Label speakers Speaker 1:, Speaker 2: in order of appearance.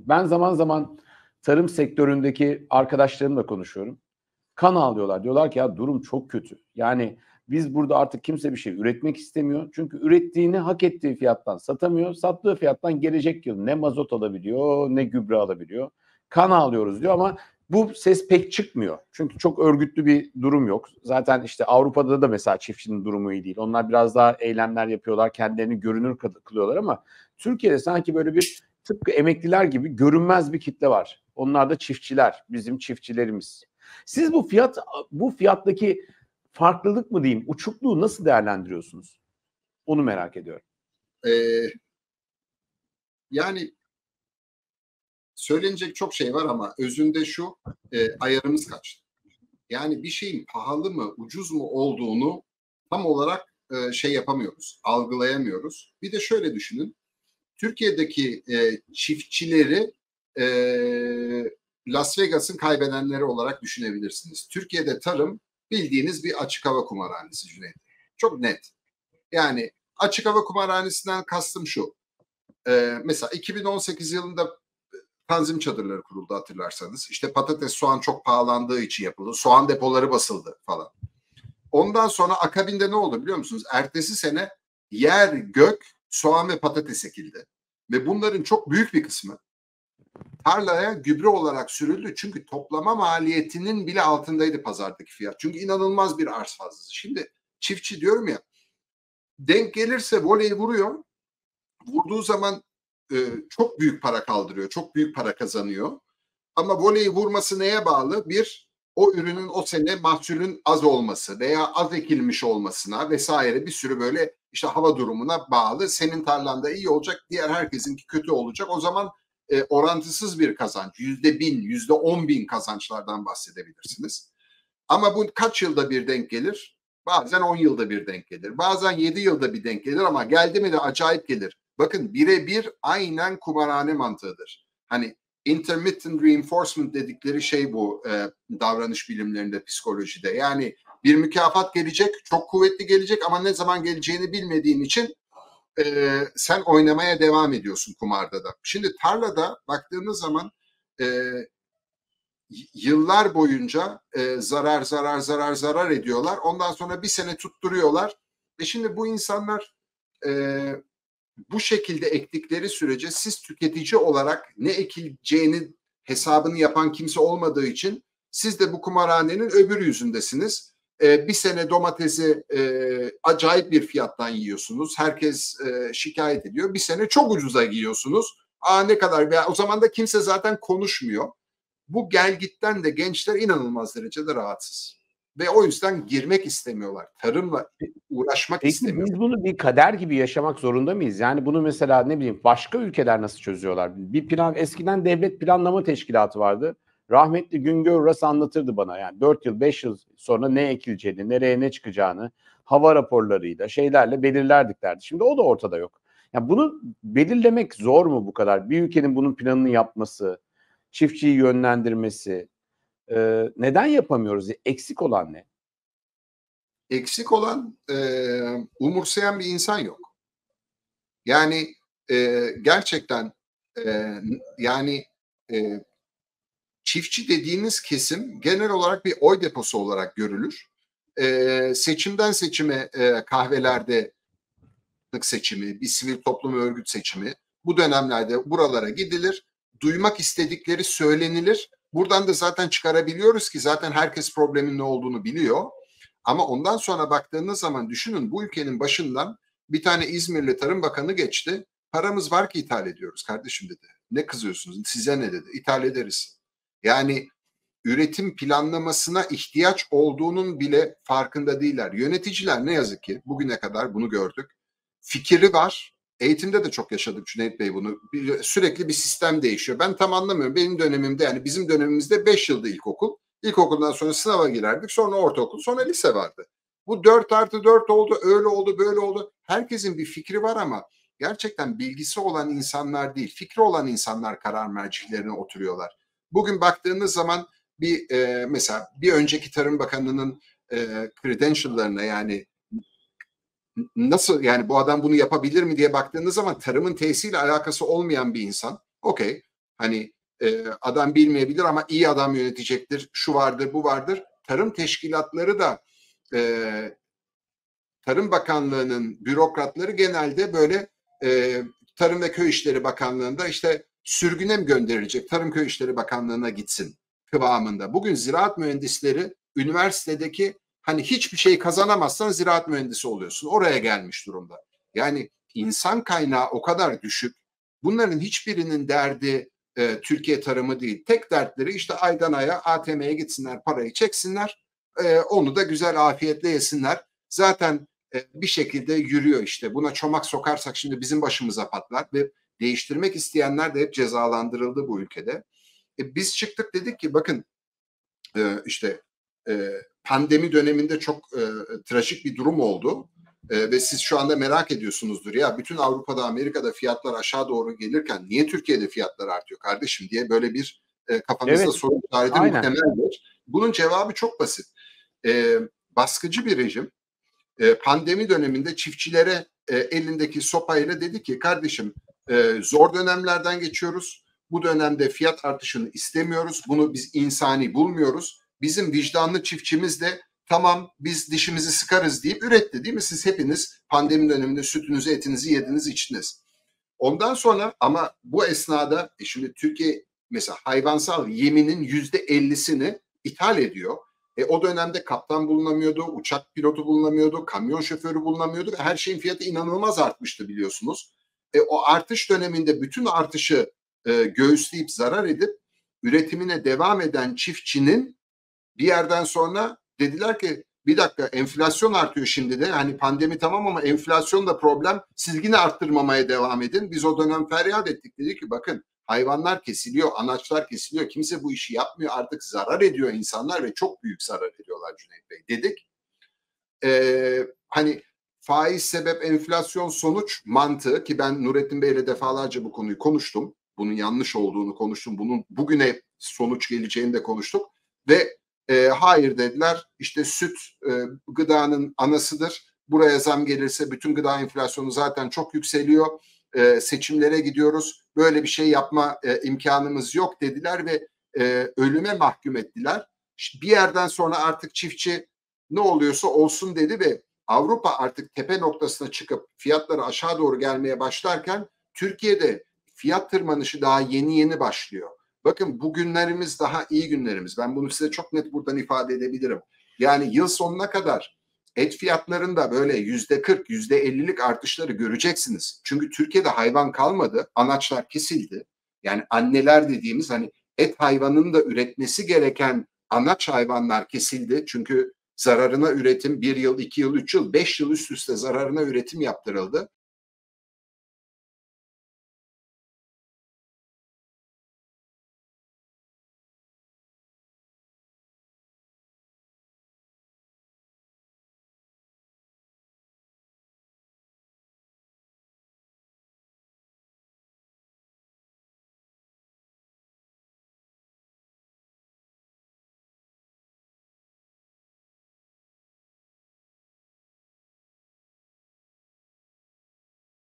Speaker 1: Ben zaman zaman tarım sektöründeki arkadaşlarımla konuşuyorum. Kan ağlıyorlar. Diyorlar ki ya durum çok kötü. Yani biz burada artık kimse bir şey üretmek istemiyor. Çünkü ürettiğini hak ettiği fiyattan satamıyor. Sattığı fiyattan gelecek yıl ne mazot alabiliyor ne gübre alabiliyor. Kan ağlıyoruz diyor ama bu ses pek çıkmıyor. Çünkü çok örgütlü bir durum yok. Zaten işte Avrupa'da da mesela çiftçinin durumu iyi değil. Onlar biraz daha eylemler yapıyorlar, kendilerini görünür kılıyorlar ama Türkiye'de sanki böyle bir tıpkı emekliler gibi görünmez bir kitle var. Onlar da çiftçiler, bizim çiftçilerimiz. Siz bu fiyattaki farklılık mı diyeyim, uçukluğu nasıl değerlendiriyorsunuz? Onu merak ediyorum.
Speaker 2: Yani söylenecek çok şey var ama özünde şu, ayarımız kaçtı. Yani bir şeyin pahalı mı, ucuz mu olduğunu tam olarak şey yapamıyoruz, algılayamıyoruz. Bir de şöyle düşünün, Türkiye'deki çiftçileri Las Vegas'ın kaybedenleri olarak düşünebilirsiniz. Türkiye'de tarım bildiğiniz bir açık hava kumarhanesi Cüneyt. Çok net. Yani açık hava kumarhanesinden kastım şu. Mesela 2018 yılında tanzim çadırları kuruldu hatırlarsanız. İşte patates, soğan çok pahalandığı için yapıldı. Soğan depoları basıldı falan. Ondan sonra akabinde ne oldu biliyor musunuz? Ertesi sene yer gök soğan ve patates ekildi. Ve bunların çok büyük bir kısmı tarlaya gübre olarak sürüldü. Çünkü toplama maliyetinin bile altındaydı pazardaki fiyat. Çünkü inanılmaz bir arz fazlası. Şimdi çiftçi diyorum ya, denk gelirse voleyi vuruyor. Vurduğu zaman çok büyük para kaldırıyor. Çok büyük para kazanıyor. Ama voleyi vurması neye bağlı? Bir, o ürünün o sene mahsulün az olması veya az ekilmiş olmasına vesaire bir sürü böyle işte hava durumuna bağlı. Senin tarlanda iyi olacak, diğer herkesinki kötü olacak. O zaman orantısız bir kazanç. %1000, %10.000 kazançlardan bahsedebilirsiniz. Ama bu kaç yılda bir denk gelir? Bazen 10 yılda bir denk gelir. Bazen 7 yılda bir denk gelir ama geldi mi de acayip gelir. Bakın birebir aynen kumarhane mantığıdır. Hani intermittent reinforcement dedikleri şey bu davranış bilimlerinde, psikolojide. Yani bir mükafat gelecek, çok kuvvetli gelecek ama ne zaman geleceğini bilmediğin için sen oynamaya devam ediyorsun kumarda da. Şimdi tarlada baktığınız zaman yıllar boyunca zarar ediyorlar. Ondan sonra bir sene tutturuyorlar. Şimdi bu insanlar bu şekilde ektikleri sürece siz tüketici olarak ne ekileceğini hesabını yapan kimse olmadığı için siz de bu kumarhanenin öbür yüzündesiniz. Bir sene domatesi acayip bir fiyattan yiyorsunuz. Herkes şikayet ediyor. Bir sene çok ucuza yiyorsunuz. Ne kadar? O zaman da kimse zaten konuşmuyor. Bu gelgitten de gençler inanılmaz derecede rahatsız. Ve o yüzden girmek istemiyorlar. Tarımla uğraşmak istemiyorlar.
Speaker 1: Biz bunu bir kader gibi yaşamak zorunda mıyız? Yani bunu mesela ne bileyim başka ülkeler nasıl çözüyorlar? Bir plan, eskiden devlet planlama teşkilatı vardı. Rahmetli Güngör Uras anlatırdı bana, yani 4 yıl 5 yıl sonra ne ekileceğini, nereye ne çıkacağını hava raporlarıyla şeylerle belirlerdik derdi. Şimdi o da ortada yok. Yani bunu belirlemek zor mu bu kadar? Bir ülkenin bunun planını yapması, çiftçiyi yönlendirmesi, neden yapamıyoruz? Eksik olan ne?
Speaker 2: Eksik olan umursayan bir insan yok. Yani gerçekten yani çiftçi dediğiniz kesim genel olarak bir oy deposu olarak görülür. Seçimden seçime kahvelerde seçimi, bir sivil toplum örgüt seçimi, bu dönemlerde buralara gidilir, duymak istedikleri söylenilir. Buradan da zaten çıkarabiliyoruz ki zaten herkes problemin ne olduğunu biliyor. Ama ondan sonra baktığınız zaman düşünün, bu ülkenin başından bir tane İzmirli Tarım Bakanı geçti. Paramız var ki ithal ediyoruz kardeşim dedi. Ne kızıyorsunuz? Size ne dedi? İthal ederiz. Yani üretim planlamasına ihtiyaç olduğunun bile farkında değiller. Yöneticiler ne yazık ki bugüne kadar bunu gördük. Fikri var. Eğitimde de çok yaşadık Cüneyt Bey bunu. Sürekli bir sistem değişiyor. Ben tam anlamıyorum. Benim dönemimde, yani bizim dönemimizde 5 yılda ilkokul. İlkokuldan sonra sınava girerdik. Sonra ortaokul, sonra lise vardı. Bu 4+4 oldu, öyle oldu, böyle oldu. Herkesin bir fikri var ama gerçekten bilgisi olan insanlar değil, fikri olan insanlar karar mercilerine oturuyorlar. Bugün baktığınız zaman mesela bir önceki Tarım Bakanı'nın credential'larına, yani nasıl, yani bu adam bunu yapabilir mi diye baktığınız zaman tarımın tesisiyle alakası olmayan bir insan. Okey. Hani adam bilmeyebilir ama iyi adam yönetecektir. Şu vardır, bu vardır. Tarım teşkilatları da Tarım Bakanlığı'nın bürokratları genelde böyle Tarım ve Köy İşleri Bakanlığı'nda işte sürgüne mi gönderilecek? Tarım Köy İşleri Bakanlığı'na gitsin kıvamında. Bugün ziraat mühendisleri üniversitedeki hani hiçbir şey kazanamazsan ziraat mühendisi oluyorsun. Oraya gelmiş durumda. Yani insan kaynağı o kadar düşük. Bunların hiçbirinin derdi Türkiye tarımı değil. Tek dertleri işte aydan aya ATM'ye gitsinler, parayı çeksinler. Onu da güzel afiyetle yesinler. Zaten bir şekilde yürüyor işte. Buna çomak sokarsak şimdi bizim başımıza patlar ve değiştirmek isteyenler de hep cezalandırıldı bu ülkede. Biz çıktık dedik ki bakın işte pandemi döneminde çok trajik bir durum oldu. Ve siz şu anda merak ediyorsunuzdur ya bütün Avrupa'da Amerika'da fiyatlar aşağı doğru gelirken niye Türkiye'de fiyatlar artıyor kardeşim diye böyle bir kafanızda soru işareti muhtemeldir. Bunun cevabı çok basit. Baskıcı bir rejim pandemi döneminde çiftçilere elindeki sopayla dedi ki kardeşim zor dönemlerden geçiyoruz. Bu dönemde fiyat artışını istemiyoruz. Bunu biz insani bulmuyoruz. Bizim vicdanlı çiftçimiz de tamam biz dişimizi sıkarız deyip üretti değil mi? Siz hepiniz pandemi döneminde sütünüzü, etinizi yediniz, içtiniz. Ondan sonra ama bu esnada şimdi Türkiye mesela hayvansal yeminin %50'sini ithal ediyor. O dönemde kaptan bulunamıyordu, uçak pilotu bulunamıyordu, kamyon şoförü bulunamıyordu ve her şeyin fiyatı inanılmaz artmıştı biliyorsunuz. O artış döneminde bütün artışı göğüsleyip zarar edip üretimine devam eden çiftçinin bir yerden sonra dediler ki bir dakika enflasyon artıyor şimdi de hani pandemi tamam ama enflasyon da problem siz yine arttırmamaya devam edin. Biz o dönem feryat ettik dedik ki bakın hayvanlar kesiliyor, anaçlar kesiliyor. Kimse bu işi yapmıyor. Artık zarar ediyor insanlar ve çok büyük zarar ediyorlar Cüneyt Bey dedik. Hani faiz sebep enflasyon sonuç mantığı ki ben Nurettin Bey'le defalarca bu konuyu konuştum. Bunun yanlış olduğunu konuştum. Bunun bugüne sonuç geleceğini de konuştuk. Ve hayır dediler. İşte süt gıdanın anasıdır. Buraya zam gelirse bütün gıda enflasyonu zaten çok yükseliyor. Seçimlere gidiyoruz. Böyle bir şey yapma imkanımız yok dediler ve ölüme mahkum ettiler. Bir yerden sonra artık çiftçi ne oluyorsa olsun dedi ve Avrupa artık tepe noktasına çıkıp fiyatları aşağı doğru gelmeye başlarken Türkiye'de fiyat tırmanışı daha yeni başlıyor. Bakın bu günlerimiz daha iyi günlerimiz. Ben bunu size çok net buradan ifade edebilirim. Yani yıl sonuna kadar et fiyatlarında böyle %40, %50'lik artışları göreceksiniz. Çünkü Türkiye'de hayvan kalmadı. Anaçlar kesildi. Yani anneler dediğimiz hani et hayvanının da üretmesi gereken anaç hayvanlar kesildi. Çünkü zararına üretim 1 yıl, 2 yıl, 3 yıl, 5 yıl üst üste zararına üretim yaptırıldı.